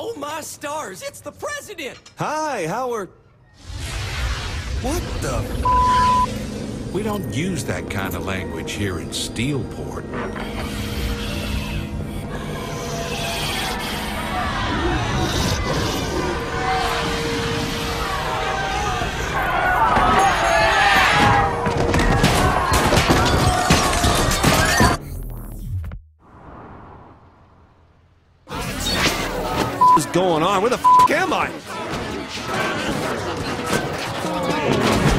Oh, my stars, it's the president! Hi, Howard. What the We don't use that kind of language here in Steelport. is going on? Where the am I?